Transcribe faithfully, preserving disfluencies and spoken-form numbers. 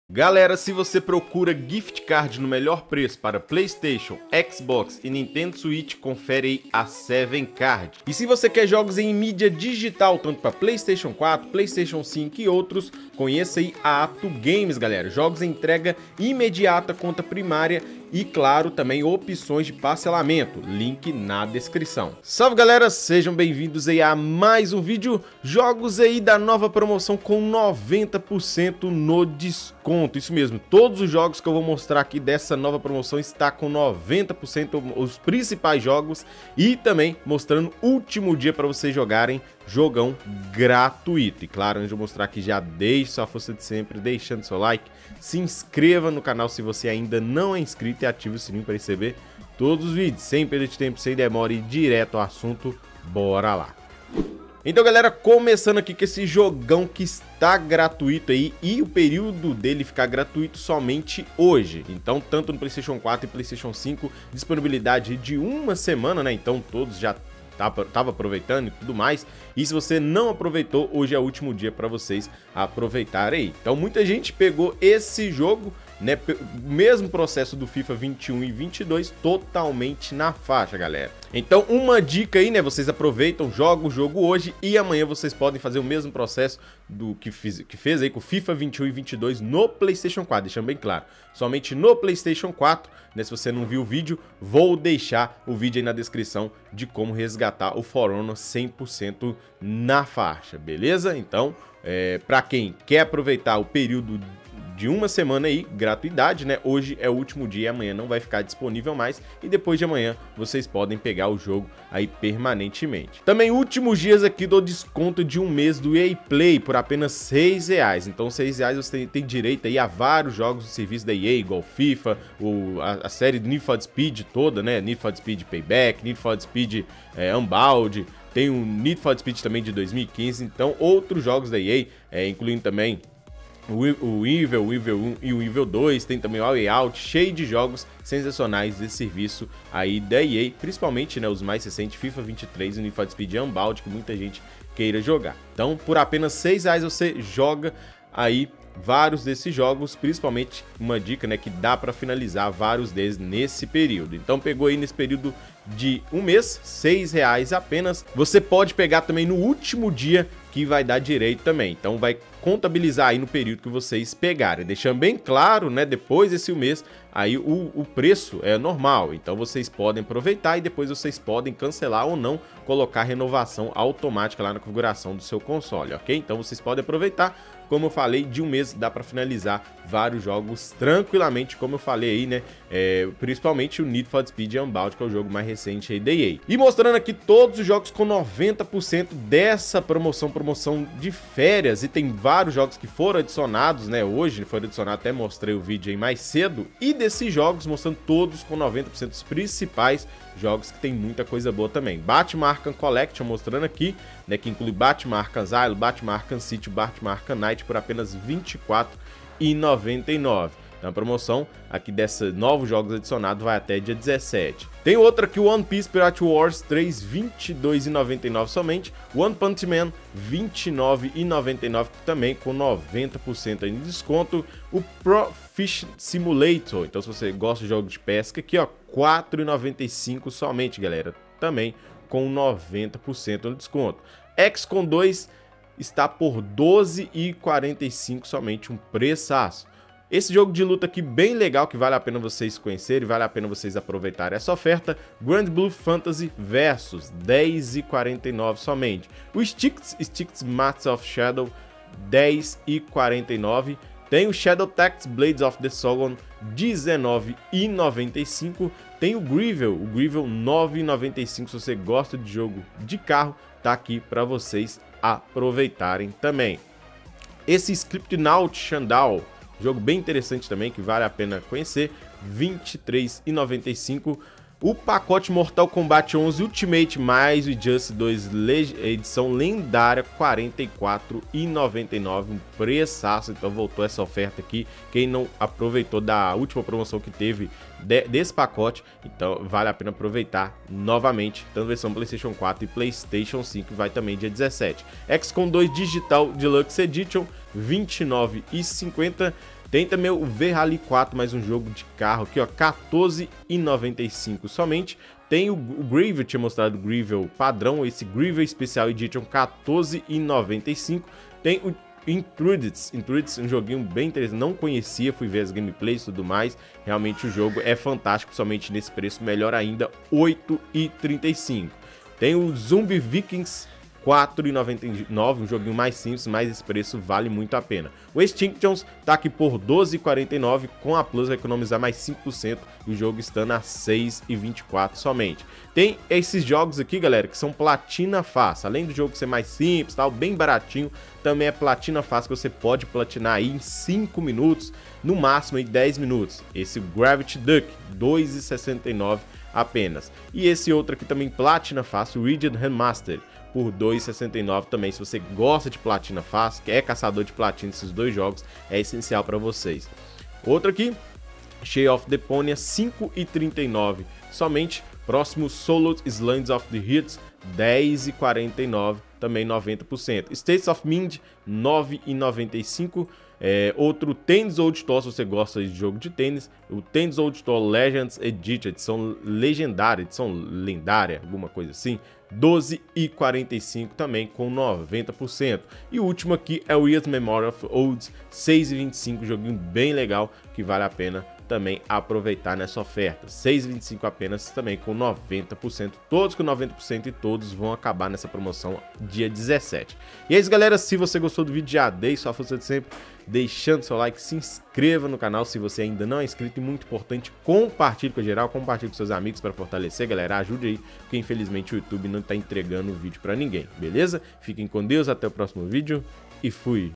Galera, se você procura gift card no melhor preço para PlayStation, Xbox e Nintendo Switch, confere aí a Seven Card. E se você quer jogos em mídia digital, tanto para PlayStation quatro, PlayStation cinco e outros, conheça aí a Apto Games, galera. Jogos em entrega imediata, conta primária e, claro, também opções de parcelamento. Link na descrição. Salve, galera! Sejam bem-vindos aí a mais um vídeo. Jogos aí da nova promoção com noventa por cento no desconto. Isso mesmo, todos os jogos que eu vou mostrar aqui dessa nova promoção está com noventa por cento, os principais jogos, e também mostrando último dia para vocês jogarem jogão gratuito. E claro, antes de eu mostrar aqui, já deixe sua força de sempre, deixando seu like, se inscreva no canal se você ainda não é inscrito e ative o sininho para receber todos os vídeos, sem perder de tempo, sem demora e direto ao assunto. Bora lá! Então, galera, começando aqui com esse jogão que está gratuito aí, e o período dele ficar gratuito somente hoje. Então, tanto no PlayStation quatro e PlayStation cinco, disponibilidade de uma semana, né? Então, todos já tava aproveitando e tudo mais. E se você não aproveitou, hoje é o último dia para vocês aproveitarem aí. Então, muita gente pegou esse jogo, né, mesmo processo do FIFA vinte e um e vinte e dois, totalmente na faixa, galera. Então, uma dica aí, né, vocês aproveitam, jogam o jogo hoje e amanhã vocês podem fazer o mesmo processo do que, fiz, que fez aí com o FIFA vinte e um e vinte e dois no PlayStation quatro, deixando bem claro, somente no PlayStation quatro, né, se você não viu o vídeo, vou deixar o vídeo aí na descrição de como resgatar o For Honor cem por cento na faixa, beleza? Então, é, para quem quer aproveitar o período de uma semana aí, gratuidade, né? Hoje é o último dia, amanhã não vai ficar disponível mais, e depois de amanhã vocês podem pegar o jogo aí permanentemente. Também últimos dias aqui do desconto de um mês do E A Play por apenas seis reais. Então seis reais você tem, tem direito aí a vários jogos do serviço da E A, igual FIFA, o, a, a série do Need for Speed toda, né? Need for Speed Payback, Need for Speed é, Unbound, tem o Need for Speed também de dois mil e quinze, então outros jogos da E A, é, incluindo também o Evil, o Evil um e o Evil dois, tem também o All Way Out, cheio de jogos sensacionais desse serviço aí da E A, principalmente, né, os mais recentes, FIFA vinte e três e o Need for Speed Unbound, que muita gente queira jogar. Então, por apenas seis reais você joga aí vários desses jogos, principalmente uma dica, né, que dá para finalizar vários deles nesse período. Então pegou aí nesse período de um mês, seis reais apenas. Você pode pegar também no último dia, que vai dar direito também. Então vai contabilizar aí no período que vocês pegarem. Deixando bem claro, né, depois desse mês, aí o, o preço é normal. Então vocês podem aproveitar e depois vocês podem cancelar ou não, colocar renovação automática lá na configuração do seu console, ok? Então vocês podem aproveitar. Como eu falei, de um mês dá para finalizar vários jogos tranquilamente, como eu falei aí, né? É, principalmente o Need for Speed Unbound, que é o jogo mais recente aí da E A. E mostrando aqui todos os jogos com noventa por cento dessa promoção, promoção de férias. E tem vários jogos que foram adicionados, né? Hoje foram adicionados, até mostrei o vídeo aí mais cedo. E desses jogos, mostrando todos com noventa por cento dos principais jogos, que tem muita coisa boa também. Batman Arkham Collection mostrando aqui, né, que inclui Batman Arkham Asylum, Batman Arkham City, Batman Arkham Knight por apenas vinte e quatro reais e noventa e nove centavos. Então a promoção aqui desses novos jogos adicionados vai até dia dezessete. Tem outra aqui, o One Piece Pirate Wars três, vinte e dois reais e noventa e nove centavos somente. One Punch Man, vinte e nove reais e noventa e nove centavos também, com noventa por cento aí de desconto. O Pro Fish Simulator, então se você gosta de jogo de pesca, aqui ó, quatro reais e noventa e cinco centavos somente, galera, também com noventa por cento no desconto. X COM dois está por doze reais e quarenta e cinco centavos somente, um preçaço. Esse jogo de luta aqui bem legal, que vale a pena vocês conhecerem, vale a pena vocês aproveitarem essa oferta. Grand Blue Fantasy Versus, dez reais e quarenta e nove centavos somente. O Styx, Styx Mats of Shadow, dez reais e quarenta e nove centavos. Tem o Shadow Tactics Blades of the Shogun, dezenove reais e noventa e cinco centavos. Tem o Grivel, o Grivel nove reais e noventa e cinco centavos. Se você gosta de jogo de carro, tá aqui para vocês aproveitarem também. Esse Scriptnaut Shandal, jogo bem interessante também, que vale a pena conhecer, vinte e três reais e noventa e cinco centavos. O pacote Mortal Kombat onze Ultimate mais o Injustice dois edição lendária, quarenta e quatro reais e noventa e nove centavos, um preçaço. Então voltou essa oferta aqui, quem não aproveitou da última promoção que teve de, desse pacote, então vale a pena aproveitar novamente, tanto versão PlayStation quatro e PlayStation cinco, vai também dia dezessete. X COM dois Digital Deluxe Edition, vinte e nove reais e cinquenta centavos. Tem também o V-Rally quatro, mais um jogo de carro aqui, ó, quatorze reais e noventa e cinco centavos somente. Tem o, o Gravel, tinha mostrado o Gravel padrão, esse Gravel Special Edition, quatorze reais e noventa e cinco centavos. Tem o Intruded, Intruded, um joguinho bem interessante, não conhecia, fui ver as gameplays e tudo mais, realmente o jogo é fantástico, somente nesse preço, melhor ainda, oito reais e trinta e cinco centavos. Tem o Zombie Vikings, quatro reais e noventa e nove centavos, um joguinho mais simples, mas esse preço vale muito a pena. O Extinctions tá aqui por doze reais e quarenta e nove centavos, com a Plus vai economizar mais cinco por cento, e o jogo estando a seis reais e vinte e quatro centavos somente. Tem esses jogos aqui, galera, que são platina fácil, além do jogo ser mais simples, tal, bem baratinho, também é platina fácil, que você pode platinar aí em cinco minutos, no máximo em dez minutos. Esse Gravity Duck, dois reais e sessenta e nove centavos apenas. E esse outro aqui também, platina fácil, Rigid Remastered, por dois reais e sessenta e nove centavos também. Se você gosta de platina fácil, que é caçador de platina, esses dois jogos é essencial para vocês. Outro aqui, Shadow of Deponia, cinco reais e trinta e nove centavos somente. Próximo, Solo Islands of the Hits, dez reais e quarenta e nove centavos, também noventa por cento. States of Mind, nove reais e noventa e cinco centavos. É, outro Tennis Old Tour, se você gosta de jogo de tênis, o Tennis Old Tour Legends Edition, edição legendária, edição lendária, alguma coisa assim, doze reais e quarenta e cinco centavos também, com noventa por cento. E o último aqui é o Weird Memory of Olds, seis reais e vinte e cinco centavos, joguinho bem legal que vale a pena também aproveitar nessa oferta. seis reais e vinte e cinco centavos apenas, também com noventa por cento, todos com noventa por cento, e todos vão acabar nessa promoção dia dezessete. E é isso, galera, se você gostou do vídeo, já deixe sua força de sempre, deixando seu like, se inscreva no canal se você ainda não é inscrito, e muito importante, compartilhe com a geral, compartilhe com seus amigos para fortalecer, galera, ajude aí, porque infelizmente o YouTube não está entregando o vídeo para ninguém, beleza? Fiquem com Deus, até o próximo vídeo e fui!